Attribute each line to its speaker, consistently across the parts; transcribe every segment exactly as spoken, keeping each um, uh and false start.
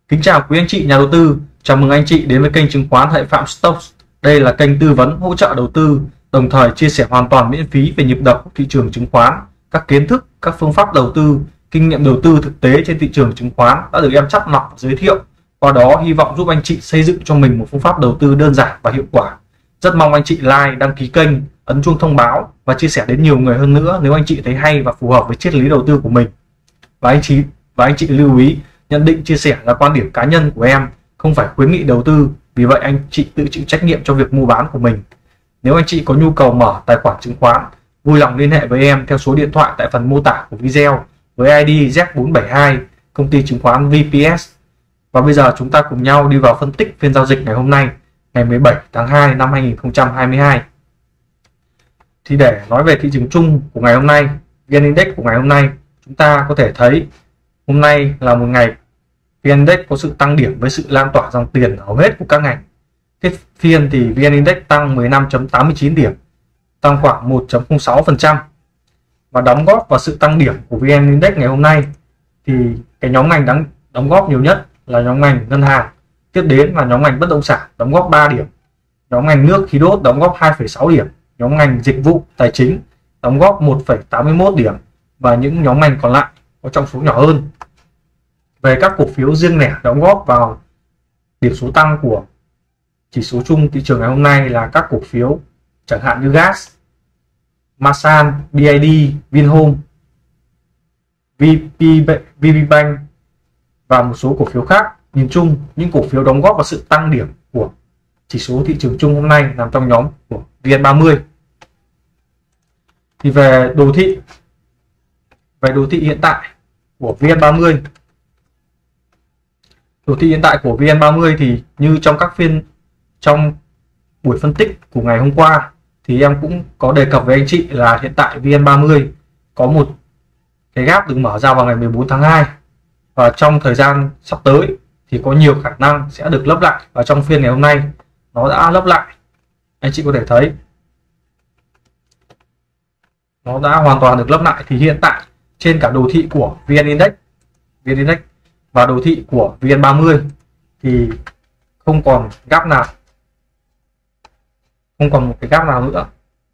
Speaker 1: Kính chào quý anh chị nhà đầu tư, chào mừng anh chị đến với kênh chứng khoán Hạnh Phạm Stocks. Đây là kênh tư vấn hỗ trợ đầu tư, đồng thời chia sẻ hoàn toàn miễn phí về nhịp đập thị trường chứng khoán, các kiến thức, các phương pháp đầu tư, kinh nghiệm đầu tư thực tế trên thị trường chứng khoán đã được em chắt lọc giới thiệu. Qua đó hy vọng giúp anh chị xây dựng cho mình một phương pháp đầu tư đơn giản và hiệu quả. Rất mong anh chị like, đăng ký kênh, ấn chuông thông báo và chia sẻ đến nhiều người hơn nữa nếu anh chị thấy hay và phù hợp với triết lý đầu tư của mình. Và anh chị và anh chị lưu ý, nhận định chia sẻ là quan điểm cá nhân của em, không phải khuyến nghị đầu tư, vì vậy anh chị tự chịu trách nhiệm cho việc mua bán của mình. Nếu anh chị có nhu cầu mở tài khoản chứng khoán, vui lòng liên hệ với em theo số điện thoại tại phần mô tả của video với i đê Z bốn bảy hai, công ty chứng khoán vê pê ét. Và bây giờ chúng ta cùng nhau đi vào phân tích phiên giao dịch ngày hôm nay, ngày mười bảy tháng hai năm hai nghìn không trăm hai mươi hai. Thì để nói về thị trường chung của ngày hôm nay, vê en Index của ngày hôm nay, chúng ta có thể thấy hôm nay là một ngày vê en Index có sự tăng điểm với sự lan tỏa dòng tiền ở hầu hết của các ngành. Kết phiên thì vê en Index tăng mười lăm phẩy tám mươi chín điểm, tăng khoảng một phẩy không sáu phần trăm. Và đóng góp vào sự tăng điểm của vê en Index ngày hôm nay thì cái nhóm ngành đáng đóng góp nhiều nhất là nhóm ngành ngân hàng, tiếp đến là nhóm ngành bất động sản đóng góp ba điểm, nhóm ngành nước khí đốt đóng góp hai phẩy sáu điểm, nhóm ngành dịch vụ tài chính đóng góp một phẩy tám mươi mốt điểm và những nhóm ngành còn lại có trọng số nhỏ hơn. Về các cổ phiếu riêng lẻ đóng góp vào điểm số tăng của chỉ số chung thị trường ngày hôm nay là các cổ phiếu chẳng hạn như gas, Masan, bê i đê, Vinhome, vê pê Bank và một số cổ phiếu khác. Nhìn chung, những cổ phiếu đóng góp vào sự tăng điểm của chỉ số thị trường chung hôm nay nằm trong nhóm của vê en ba mươi. Thì về đồ thị, về đồ thị hiện tại của vê en ba mươi, đồ thị hiện tại của vê en ba mươi thì như trong các phiên trong buổi phân tích của ngày hôm qua thì em cũng có đề cập với anh chị là hiện tại vê en ba mươi có một cái gap được mở ra vào ngày mười bốn tháng hai, và trong thời gian sắp tới thì có nhiều khả năng sẽ được lấp lại, và trong phiên ngày hôm nay nó đã lấp lại. Anh chị có thể thấy nó đã hoàn toàn được lấp lại. Thì hiện tại trên cả đồ thị của vê en Index, vê en Index và đồ thị của vê en ba mươi thì không còn gap nào, không còn một cái gap nào nữa.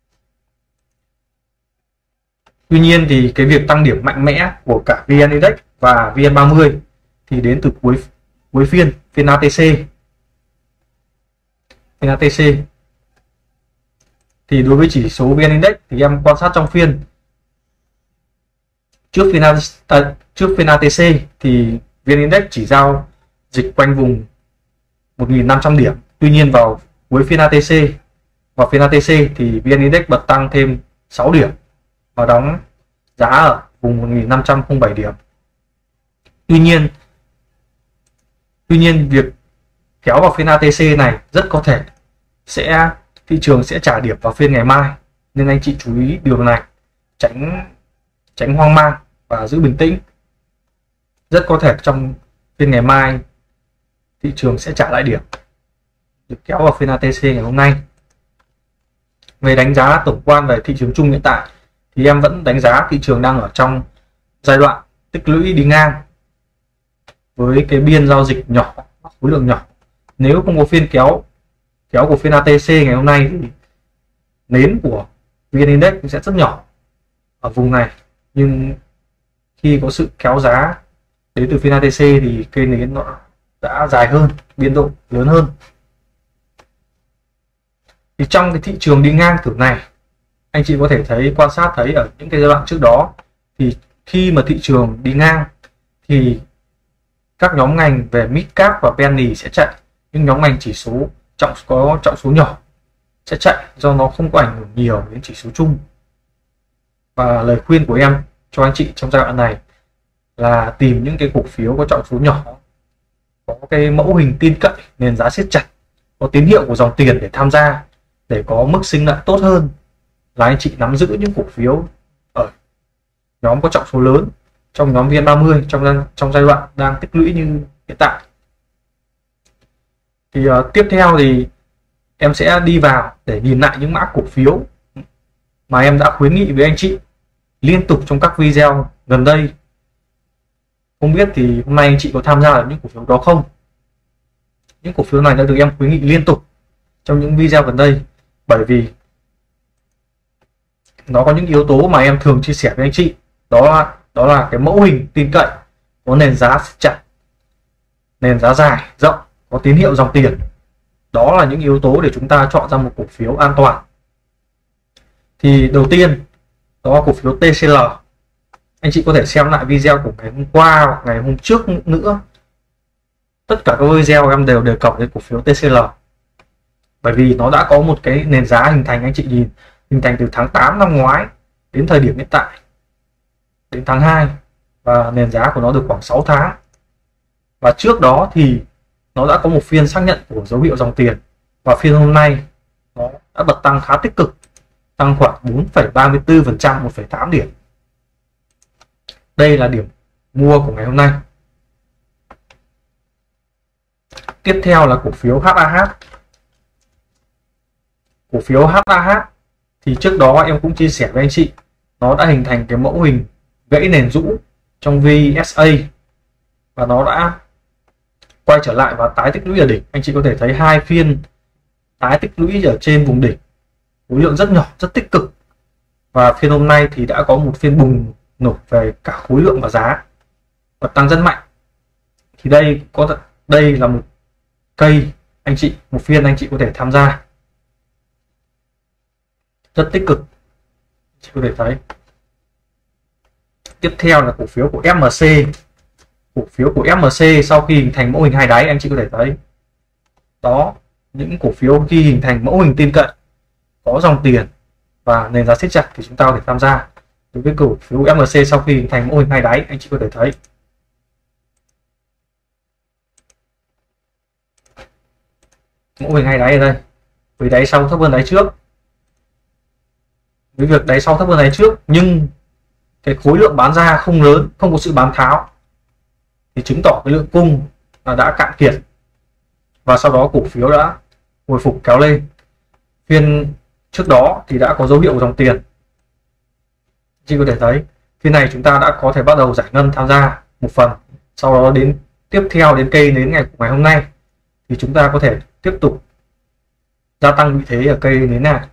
Speaker 1: Tuy nhiên thì cái việc tăng điểm mạnh mẽ của cả vê en Index và vê en ba mươi thì đến từ cuối cuối phiên phiên a tê xê. Phiên a tê xê thì đối với chỉ số vê en Index thì em quan sát trong phiên trước phiên à, trước phiên a tê xê thì vê en Index chỉ giao dịch quanh vùng một nghìn năm trăm điểm. Tuy nhiên vào cuối phiên a tê xê, vào phiên a tê xê thì vê en Index bật tăng thêm sáu điểm và đóng giá ở vùng một nghìn năm trăm lẻ bảy điểm. Tuy nhiên Tuy nhiên việc kéo vào phiên a tê xê này rất có thể sẽ thị trường sẽ trả điểm vào phiên ngày mai, nên anh chị chú ý điều này, tránh tránh hoang mang và giữ bình tĩnh. Rất có thể trong phiên ngày mai thị trường sẽ trả lại điểm được kéo vào phiên a tê xê ngày hôm nay. Về đánh giá tổng quan về thị trường chung hiện tại thì em vẫn đánh giá thị trường đang ở trong giai đoạn tích lũy đi ngang với cái biên giao dịch nhỏ, khối lượng nhỏ. Nếu không có phiên kéo kéo của phiên a tê xê ngày hôm nay thì nến của vê en Index sẽ rất nhỏ ở vùng này, nhưng khi có sự kéo giá đến từ phiên a tê xê thì cây nến nó đã dài hơn, biên độ lớn hơn. Thì trong cái thị trường đi ngang thử này, anh chị có thể thấy, quan sát thấy ở những cái giai đoạn trước đó thì khi mà thị trường đi ngang thì các nhóm ngành về mid cap và penny sẽ chạy, nhưng nhóm ngành chỉ số trọng có trọng số nhỏ sẽ chạy do nó không có ảnh hưởng nhiều đến chỉ số chung. Và lời khuyên của em cho anh chị trong giai đoạn này là tìm những cái cổ phiếu có trọng số nhỏ, có cái mẫu hình tin cậy, nền giá siết chặt, có tín hiệu của dòng tiền để tham gia, để có mức sinh lợi tốt hơn là anh chị nắm giữ những cổ phiếu ở nhóm có trọng số lớn trong nhóm vê en ba mươi trong trong giai đoạn đang tích lũy như hiện tại. Thì uh, tiếp theo thì em sẽ đi vào để nhìn lại những mã cổ phiếu mà em đã khuyến nghị với anh chị liên tục trong các video gần đây. Không biết thì hôm nay anh chị có tham gia vào những cổ phiếu đó không? Những cổ phiếu này đã được em khuyến nghị liên tục trong những video gần đây, bởi vì nó có những yếu tố mà em thường chia sẻ với anh chị. Đó đó là cái mẫu hình tin cậy, có nền giá chặt, nền giá dài rộng, có tín hiệu dòng tiền. Đó là những yếu tố để chúng ta chọn ra một cổ phiếu an toàn. Thì đầu tiên đó là cổ phiếu tê xê lờ. Anh chị có thể xem lại video của ngày hôm qua hoặc ngày hôm trước nữa. Tất cả các video em đều đề cập đến cổ phiếu tê xê lờ, bởi vì nó đã có một cái nền giá hình thành. Anh chị nhìn, hình thành từ tháng tám năm ngoái đến thời điểm hiện tại, đến tháng hai, và nền giá của nó được khoảng sáu tháng. Và trước đó thì nó đã có một phiên xác nhận của dấu hiệu dòng tiền, và phiên hôm nay nó đã bật tăng khá tích cực, tăng khoảng bốn phẩy ba mươi tư phần trăm, một phẩy tám điểm. Đây là điểm mua của ngày hôm nay. Tiếp theo là cổ phiếu hát a hát. Cổ phiếu hát a hát thì trước đó em cũng chia sẻ với anh chị, nó đã hình thành cái mẫu hình gãy nền rũ trong vê ét a, và nó đã quay trở lại và tái tích lũy ở đỉnh. Anh chị có thể thấy hai phiên tái tích lũy ở trên vùng đỉnh, khối lượng rất nhỏ, rất tích cực. Và phiên hôm nay thì đã có một phiên bùng nổ về cả khối lượng và giá, và tăng rất mạnh. Thì đây có đây là một cây anh chị, một phiên anh chị có thể tham gia rất tích cực, anh chị có thể thấy. Tiếp theo là cổ phiếu của ép em xê. Cổ phiếu của ép em xê sau khi hình thành mẫu hình hai đáy, anh chị có thể thấy đó, những cổ phiếu khi hình thành mẫu hình tin cậy, có dòng tiền và nền giá siết chặt thì chúng ta có thể tham gia. Đối với cổ phiếu ép em xê sau khi hình thành mẫu hình hai đáy, anh chị có thể thấy mẫu hình hai đáy ở đây, với đáy sau thấp hơn đáy trước. Với việc đáy sau thấp hơn đáy trước nhưng cái khối lượng bán ra không lớn, không có sự bán tháo, thì chứng tỏ cái lượng cung là đã cạn kiệt, và sau đó cổ phiếu đã hồi phục kéo lên. Phiên trước đó thì đã có dấu hiệu dòng tiền, chị có thể thấy phiên này chúng ta đã có thể bắt đầu giải ngân tham gia một phần. Sau đó đến tiếp theo đến cây đến ngày ngày hôm nay thì chúng ta có thể tiếp tục gia tăng vị thế ở cây nến này.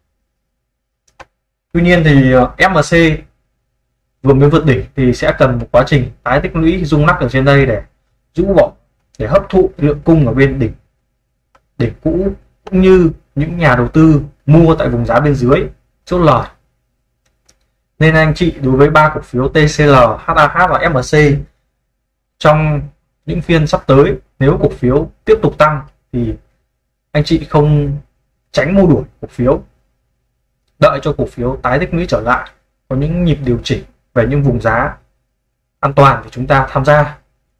Speaker 1: Tuy nhiên thì ép em xê vừa mới vượt đỉnh thì sẽ cần một quá trình tái tích lũy rung lắc ở trên đây để rũ bỏ, để hấp thụ lượng cung ở bên đỉnh đỉnh cũ, cũng như những nhà đầu tư mua tại vùng giá bên dưới chốt lời. Nên anh chị đối với ba cổ phiếu tê xê lờ, hát a hát và ép em xê, trong những phiên sắp tới, nếu cổ phiếu tiếp tục tăng thì anh chị không tránh mua đuổi cổ phiếu, đợi cho cổ phiếu tái tích lũy trở lại, có những nhịp điều chỉnh về những vùng giá an toàn thì chúng ta tham gia.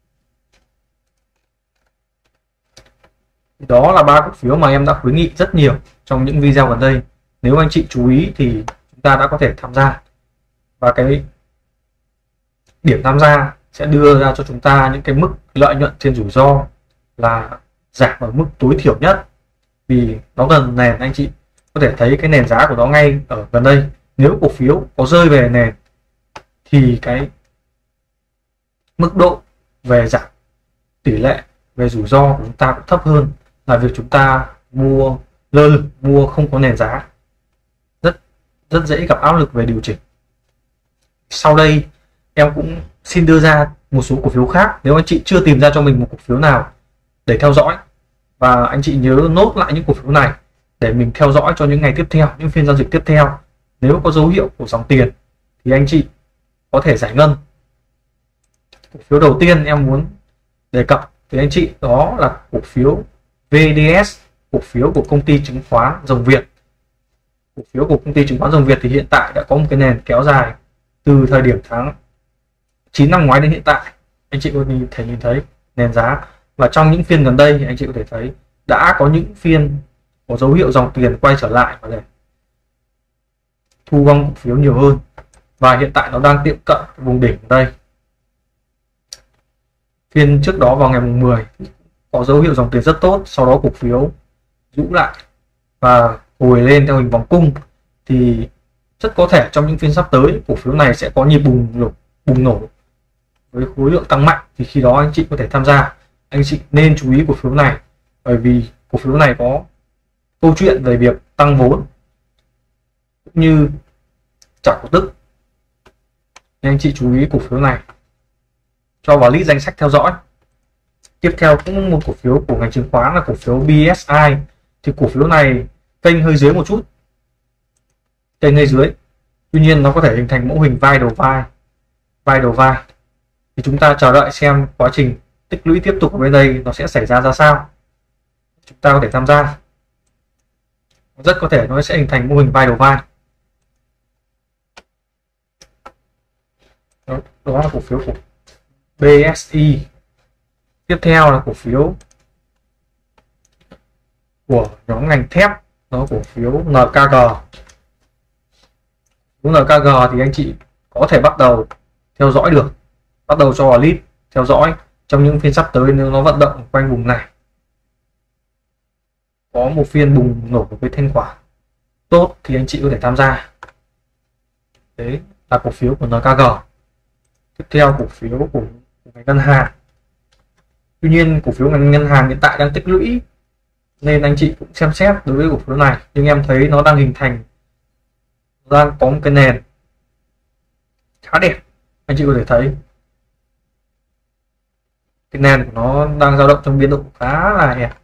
Speaker 1: Đó là ba cổ phiếu mà em đã khuyến nghị rất nhiều trong những video gần đây. Nếu anh chị chú ý thì chúng ta đã có thể tham gia, và cái điểm tham gia sẽ đưa ra cho chúng ta những cái mức lợi nhuận trên rủi ro là giảm ở mức tối thiểu nhất, vì nó gần nền. Anh chị có thể thấy cái nền giá của nó ngay ở gần đây. Nếu cổ phiếu có rơi về nền thì cái mức độ về giảm tỷ lệ về rủi ro của chúng ta cũng thấp hơn là việc chúng ta mua lơ lửng, mua không có nền giá, rất rất dễ gặp áp lực về điều chỉnh. Sau đây em cũng xin đưa ra một số cổ phiếu khác. Nếu anh chị chưa tìm ra cho mình một cổ phiếu nào để theo dõi, và anh chị nhớ nốt lại những cổ phiếu này để mình theo dõi cho những ngày tiếp theo, những phiên giao dịch tiếp theo. Nếu có dấu hiệu của dòng tiền thì anh chị có thể giải ngân. Cổ phiếu đầu tiên em muốn đề cập với anh chị đó là cổ phiếu vê đê ét, cổ phiếu của công ty chứng khoán Rồng Việt. Cổ phiếu của công ty chứng khoán Rồng Việt thì hiện tại đã có một cái nền kéo dài từ thời điểm tháng chín năm ngoái đến hiện tại. Anh chị có thể nhìn thấy nền giá, và trong những phiên gần đây thì anh chị có thể thấy đã có những phiên có dấu hiệu dòng tiền quay trở lại và để thu gom cổ phiếu nhiều hơn, và hiện tại nó đang tiệm cận vùng đỉnh ở đây. Phiên trước đó vào ngày mười có dấu hiệu dòng tiền rất tốt, sau đó cổ phiếu rũ lại và hồi lên theo hình vòng cung, thì rất có thể trong những phiên sắp tới cổ phiếu này sẽ có nhịp bùng nổ bùng nổ với khối lượng tăng mạnh thì khi đó anh chị có thể tham gia. Anh chị nên chú ý cổ phiếu này, bởi vì cổ phiếu này có câu chuyện về việc tăng vốn cũng như trả cổ tức, nên anh chị chú ý cổ phiếu này, cho vào list danh sách theo dõi. Tiếp theo cũng một cổ phiếu của ngành chứng khoán là cổ phiếu bê ét i. Thì cổ phiếu này kênh hơi dưới một chút, kênh hơi dưới, tuy nhiên nó có thể hình thành mẫu hình vai đầu vai, vai đầu vai. Thì chúng ta chờ đợi xem quá trình tích lũy tiếp tục ở bên đây nó sẽ xảy ra ra sao, chúng ta có thể tham gia. Rất có thể nó sẽ hình thành mô hình vai đầu vai. Đó, đó là cổ phiếu của bê ét i. Tiếp theo là cổ phiếu của nhóm ngành thép, đó cổ phiếu en ca giê. en ca giê thì anh chị có thể bắt đầu theo dõi được, bắt đầu cho vào list theo dõi trong những phiên sắp tới. Nếu nó vận động quanh vùng này, có một phiên bùng nổ với thanh khoản tốt thì anh chị có thể tham gia. Đấy là cổ phiếu của en ca giê. Tiếp theo cổ phiếu của, của ngành ngân hàng. Tuy nhiên cổ phiếu ngành ngân hàng hiện tại đang tích lũy nên anh chị cũng xem xét đối với cổ phiếu này, nhưng em thấy nó đang hình thành, đang có một cái nền khá đẹp. Anh chị có thể thấy cái nền của nó đang dao động trong biên độ khá là hẹp,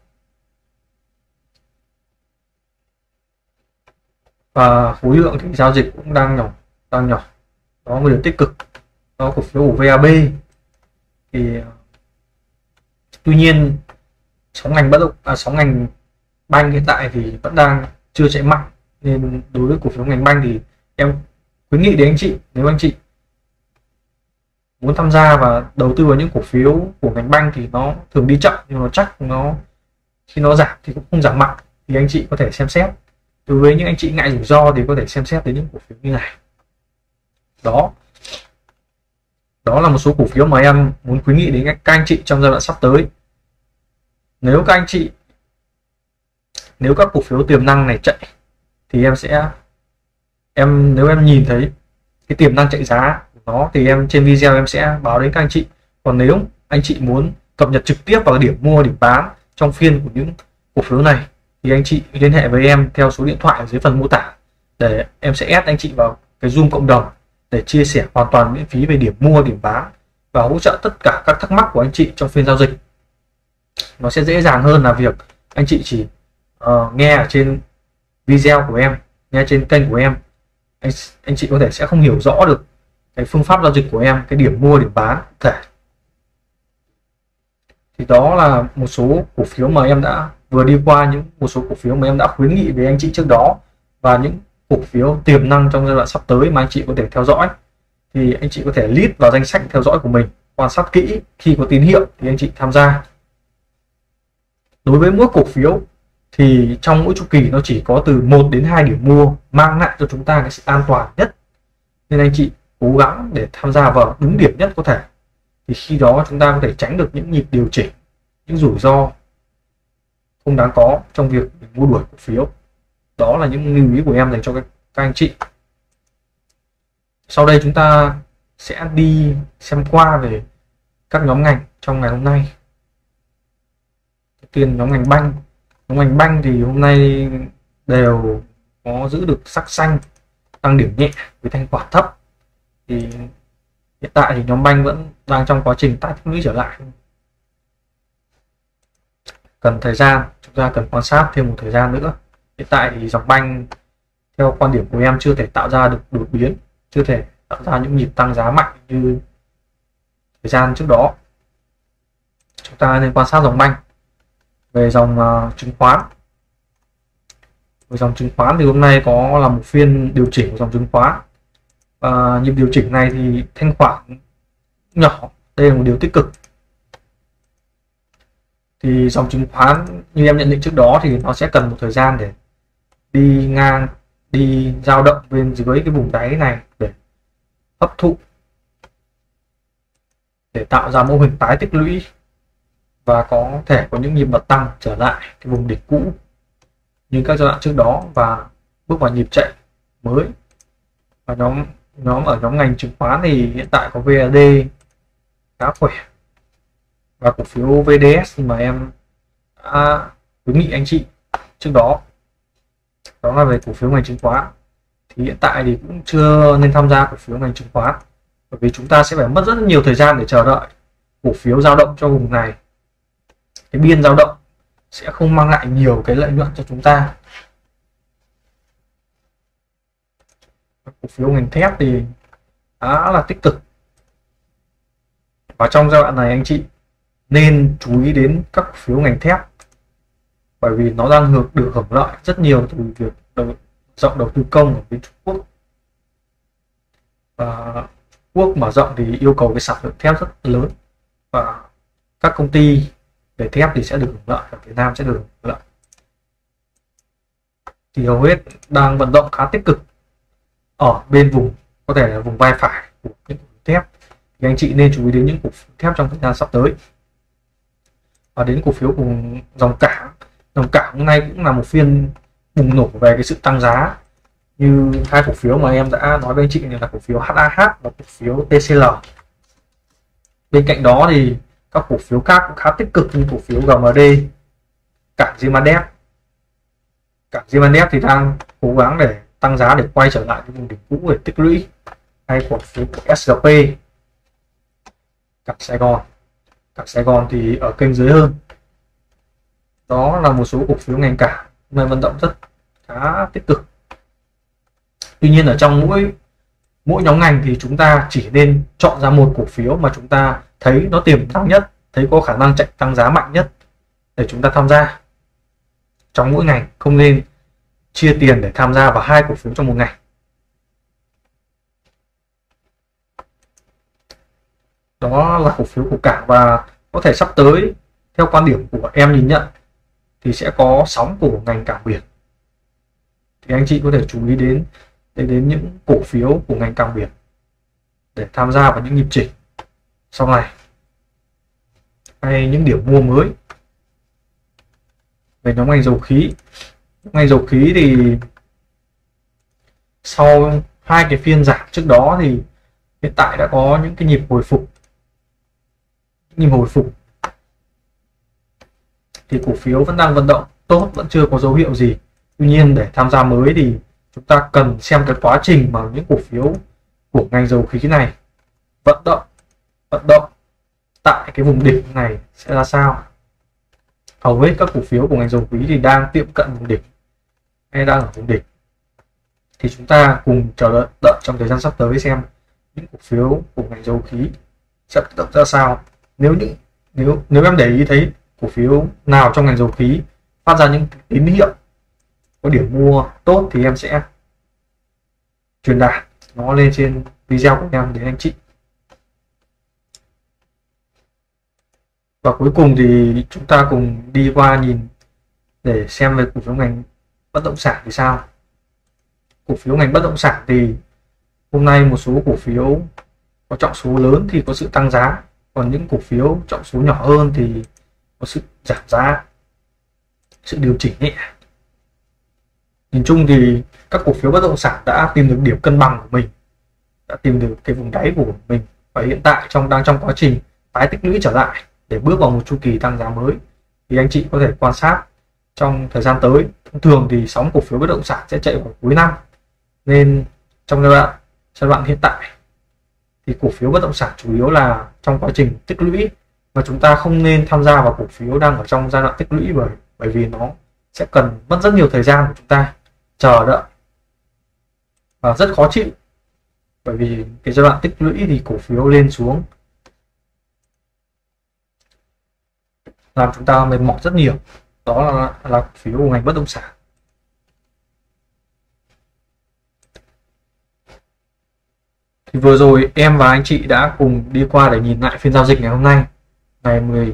Speaker 1: và khối lượng thì giao dịch cũng đang nhỏ, đang nhỏ. Đó là một điều tích cực. Đó cổ phiếu của vê a bê thì tuy nhiên sóng ngành bất động à, sóng ngành banh hiện tại thì vẫn đang chưa chạy mạnh, nên đối với cổ phiếu ngành banh thì em khuyến nghị đến anh chị, nếu anh chị muốn tham gia và đầu tư vào những cổ phiếu của ngành banh thì nó thường đi chậm, nhưng mà chắc nó khi nó giảm thì cũng không giảm mạnh, thì anh chị có thể xem xét. Đối với những anh chị ngại rủi ro thì có thể xem xét đến những cổ phiếu như này. Đó đó là một số cổ phiếu mà em muốn khuyến nghị đến các anh chị trong giai đoạn sắp tới. Nếu các anh chị nếu các cổ phiếu tiềm năng này chạy thì em sẽ em nếu em nhìn thấy cái tiềm năng chạy giá của nó thì em trên video em sẽ báo đến các anh chị. Còn nếu anh chị muốn cập nhật trực tiếp vào điểm mua điểm bán trong phiên của những cổ phiếu này thì anh chị liên hệ với em theo số điện thoại ở dưới phần mô tả, để em sẽ add anh chị vào cái Zoom cộng đồng để chia sẻ hoàn toàn miễn phí về điểm mua điểm bán và hỗ trợ tất cả các thắc mắc của anh chị trong phiên giao dịch. Nó sẽ dễ dàng hơn là việc anh chị chỉ uh, nghe ở trên video của em, nghe trên kênh của em, anh anh chị có thể sẽ không hiểu rõ được cái phương pháp giao dịch của em, cái điểm mua điểm bán cụ thể. Thì đó là một số cổ phiếu mà em đã vừa đi qua, những một số cổ phiếu mà em đã khuyến nghị với anh chị trước đó, và những cổ phiếu tiềm năng trong giai đoạn sắp tới mà anh chị có thể theo dõi. Thì anh chị có thể list vào danh sách theo dõi của mình, quan sát kỹ, khi có tín hiệu thì anh chị tham gia. Đối với mỗi cổ phiếu thì trong mỗi chu kỳ nó chỉ có từ một đến hai điểm mua mang lại cho chúng ta cái sự an toàn nhất, nên anh chị cố gắng để tham gia vào đúng điểm nhất có thể, thì khi đó chúng ta có thể tránh được những nhịp điều chỉnh, những rủi ro không đáng có trong việc mua đuổi cổ phiếu. Đó là những lưu ý của em dành cho các, các anh chị. Sau đây chúng ta sẽ đi xem qua về các nhóm ngành trong ngày hôm nay. Đầu tiên nhóm ngành banh. Nhóm ngành banh thì hôm nay đều có giữ được sắc xanh, tăng điểm nhẹ với thanh khoản thấp. Thì hiện tại thì nhóm banh vẫn đang trong quá trình tái tích lũy trở lại, cần thời gian, chúng ta cần quan sát thêm một thời gian nữa. Hiện tại thì dòng banh theo quan điểm của em chưa thể tạo ra được đột biến, chưa thể tạo ra những nhịp tăng giá mạnh như thời gian trước đó. Chúng ta nên quan sát dòng banh. Về dòng uh, chứng khoán, về dòng chứng khoán thì hôm nay có là một phiên điều chỉnh của dòng chứng khoán, và nhịp điều chỉnh này thì thanh khoản nhỏ, đây là một điều tích cực. Thì dòng chứng khoán như em nhận định trước đó thì nó sẽ cần một thời gian để đi ngang, đi dao động bên dưới cái vùng đáy này để hấp thụ, để tạo ra mô hình tái tích lũy, và có thể có những nhịp bật tăng trở lại cái vùng đỉnh cũ như các giai đoạn trước đó và bước vào nhịp chạy mới. Và nhóm nhóm ở nhóm ngành chứng khoán thì hiện tại có vê a đê, khá khỏe. Và cổ phiếu vê đê ét mà em đã khuyến nghị anh chị trước đó, đó là về cổ phiếu ngành chứng khoán, thì hiện tại thì cũng chưa nên tham gia cổ phiếu ngành chứng khoán, bởi vì chúng ta sẽ phải mất rất nhiều thời gian để chờ đợi cổ phiếu dao động cho vùng này. Cái biên dao động sẽ không mang lại nhiều cái lợi nhuận cho chúng ta. Cổ phiếu ngành thép thì khá là tích cực, và trong giai đoạn này anh chị nên chú ý đến các cổ phiếu ngành thép, bởi vì nó đang được được hưởng lợi rất nhiều từ việc đầu, rộng đầu tư công ở bên Trung Quốc. Và Trung Quốc mở rộng thì yêu cầu cái sản lượng thép rất lớn, và các công ty về thép thì sẽ được hưởng lợi, ở Việt Nam sẽ được hưởng lợi. Thì hầu hết đang vận động khá tích cực ở bên vùng, có thể là vùng vai phải của những cổ phiếu thép, thì anh chị nên chú ý đến những cổ phiếu thép trong thời gian sắp tới. Và đến cổ phiếu cùng dòng cảng, dòng cảng hôm nay cũng là một phiên bùng nổ về cái sự tăng giá, như hai cổ phiếu mà em đã nói với anh chị là cổ phiếu hát a hát và cổ phiếu tê xê lờ. Bên cạnh đó thì các cổ phiếu khác cũng khá tích cực, như cổ phiếu giê em đê, cảng Zimanet. Cảng Zimanet thì đang cố gắng để tăng giá để quay trở lại cái vùng đỉnh cũ để tích lũy, hay cổ phiếu của ét giê pê, cảng Sài Gòn. Cảng Sài Gòn thì ở kênh dưới hơn. Đó là một số cổ phiếu ngành cảng nơi vận động rất khá tích cực. Tuy nhiên ở trong mỗi mỗi nhóm ngành thì chúng ta chỉ nên chọn ra một cổ phiếu mà chúng ta thấy nó tiềm năng nhất, thấy có khả năng chạy tăng giá mạnh nhất để chúng ta tham gia trong mỗi ngành, không nên chia tiền để tham gia vào hai cổ phiếu trong một ngành. Đó là cổ phiếu của cảng, và có thể sắp tới theo quan điểm của em nhìn nhận thì sẽ có sóng của ngành cảng biển, thì anh chị có thể chú ý đến đến, đến những cổ phiếu của ngành cảng biển để tham gia vào những nhịp chỉnh sau này, hay những điểm mua mới. Về nhóm ngành dầu khí, ngành dầu khí thì sau hai cái phiên giảm trước đó thì hiện tại đã có những cái nhịp hồi phục, nhịp hồi phục thì cổ phiếu vẫn đang vận động tốt, vẫn chưa có dấu hiệu gì. Tuy nhiên để tham gia mới thì chúng ta cần xem cái quá trình mà những cổ phiếu của ngành dầu khí này vận động vận động tại cái vùng đỉnh này sẽ ra sao. Hầu hết các cổ phiếu của ngành dầu khí thì đang tiệm cận vùng đỉnh hay đang ở vùng đỉnh, thì chúng ta cùng chờ đợi, đợi trong thời gian sắp tới xem những cổ phiếu của ngành dầu khí sẽ vận động ra sao. Nếu những nếu nếu em để ý thấy cổ phiếu nào trong ngành dầu khí phát ra những tín hiệu có điểm mua tốt thì em sẽ truyền đạt nó lên trên video của em đến anh chị. Và cuối cùng thì chúng ta cùng đi qua nhìn để xem về cổ phiếu ngành bất động sản thì sao. Cổ phiếu ngành bất động sản thì hôm nay một số cổ phiếu có trọng số lớn thì có sự tăng giá, còn những cổ phiếu trọng số nhỏ hơn thì có sự giảm giá, sự điều chỉnh nhẹ. Nhìn chung thì các cổ phiếu bất động sản đã tìm được điểm cân bằng của mình, đã tìm được cái vùng đáy của mình, và hiện tại trong đang trong quá trình tái tích lũy trở lại để bước vào một chu kỳ tăng giá mới. Thì anh chị có thể quan sát trong thời gian tới. Thông thường thì sóng cổ phiếu bất động sản sẽ chạy vào cuối năm, nên trong giai đoạn giai đoạn hiện tại thì cổ phiếu bất động sản chủ yếu là trong quá trình tích lũy, và chúng ta không nên tham gia vào cổ phiếu đang ở trong giai đoạn tích lũy, bởi bởi vì nó sẽ cần mất rất nhiều thời gian của chúng ta chờ đợi và rất khó chịu, bởi vì cái giai đoạn tích lũy thì cổ phiếu lên xuống làm chúng ta mệt mỏi rất nhiều. Đó là, là cổ phiếu của ngành bất động sản. Thì vừa rồi em và anh chị đã cùng đi qua để nhìn lại phiên giao dịch ngày hôm nay, ngày mười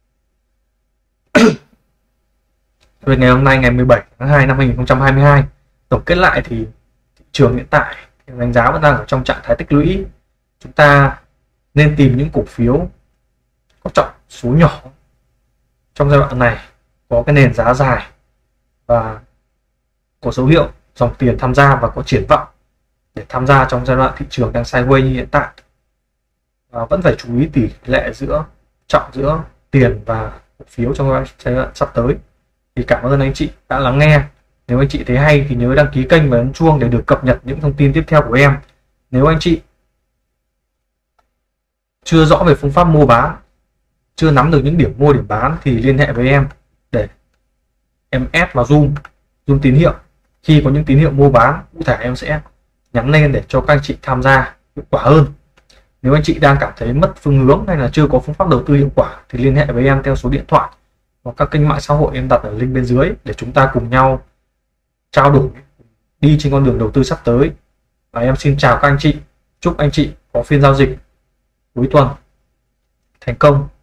Speaker 1: về ngày hôm nay ngày mười bảy tháng hai năm hai nghìn không trăm hai mươi hai. Tổng kết lại thì thị trường hiện tại đánh giá vẫn đang ở trong trạng thái tích lũy. Chúng ta nên tìm những cổ phiếu có trọng số nhỏ trong giai đoạn này, có cái nền giá dài và có dấu hiệu dòng tiền tham gia và có triển vọng để tham gia trong giai đoạn thị trường đang sideways như hiện tại. à, vẫn phải chú ý tỷ lệ giữa trọng giữa tiền và cổ phiếu trong giai đoạn sắp tới. Thì cảm ơn anh chị đã lắng nghe. Nếu anh chị thấy hay thì nhớ đăng ký kênh và ấn chuông để được cập nhật những thông tin tiếp theo của em. Nếu anh chị chưa rõ về phương pháp mua bán, chưa nắm được những điểm mua điểm bán thì liên hệ với em để em ép vào Zoom Zoom tín hiệu. Khi có những tín hiệu mua bán cụ thể em sẽ nhắn lên để cho các anh chị tham gia hiệu quả hơn. Nếu anh chị đang cảm thấy mất phương hướng hay là chưa có phương pháp đầu tư hiệu quả thì liên hệ với em theo số điện thoại hoặc các kênh mạng xã hội em đặt ở link bên dưới để chúng ta cùng nhau trao đổi đi trên con đường đầu tư sắp tới. Và em xin chào các anh chị, chúc anh chị có phiên giao dịch cuối tuần thành công.